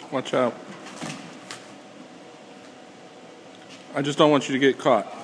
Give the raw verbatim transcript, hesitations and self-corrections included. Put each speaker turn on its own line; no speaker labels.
Watch out. I just don't want you to get caught.